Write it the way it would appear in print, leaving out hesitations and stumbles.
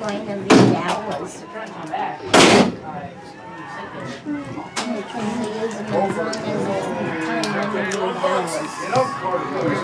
Buena Vida was. It was as long as the time Buena Vida was.